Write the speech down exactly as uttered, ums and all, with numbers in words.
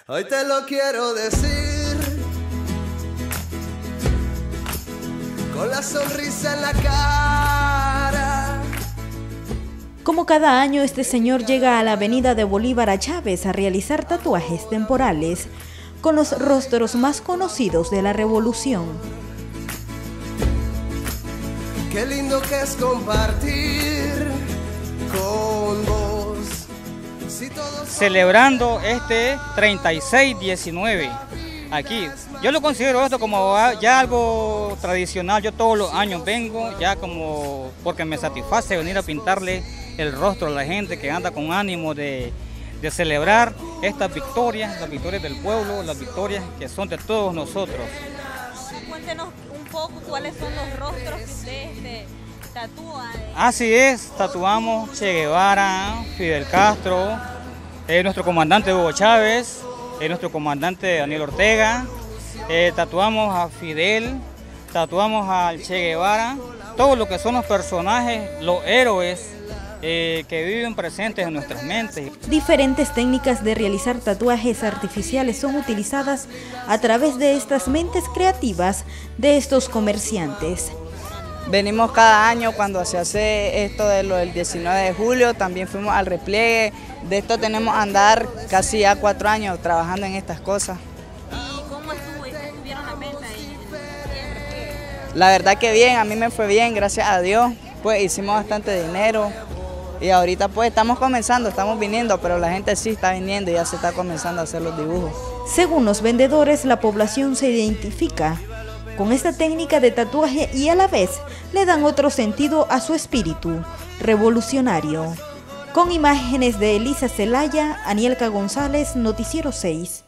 Hoy te lo quiero decir, con la sonrisa en la cara. Como cada año, este señor llega a la avenida de Bolívar a Chávez a realizar tatuajes temporales con los rostros más conocidos de la revolución. Qué lindo que es compartir con vos. Si todos... Celebrando este treinta y seis diecinueve aquí. Yo lo considero esto como ya algo tradicional. Yo todos los años vengo ya como porque me satisface venir a pintarle el rostro a la gente que anda con ánimo de, de celebrar estas victorias, las victorias del pueblo, las victorias que son de todos nosotros. Cuéntenos un poco cuáles son los rostros que ustedes este, tatúan. Así es, tatuamos Che Guevara, Fidel Castro, eh, nuestro comandante Hugo Chávez, eh, nuestro comandante Daniel Ortega, eh, tatuamos a Fidel, tatuamos al Che Guevara, todo lo que son los personajes, los héroes, Eh, que viven presentes en nuestras mentes. Diferentes técnicas de realizar tatuajes artificiales son utilizadas a través de estas mentes creativas de estos comerciantes. Venimos cada año cuando se hace esto de lo del diecinueve de julio, también fuimos al repliegue. De esto tenemos a andar casi ya cuatro años trabajando en estas cosas. ¿Y cómo estuvo, estuvieron las ventas en el repliegue? La verdad que bien, a mí me fue bien, gracias a Dios. Pues hicimos bastante dinero. Y ahorita pues estamos comenzando, estamos viniendo, pero la gente sí está viniendo y ya se está comenzando a hacer los dibujos. Según los vendedores, la población se identifica con esta técnica de tatuaje y a la vez le dan otro sentido a su espíritu revolucionario. Con imágenes de Elisa Zelaya, Anielka González, Noticiero seis.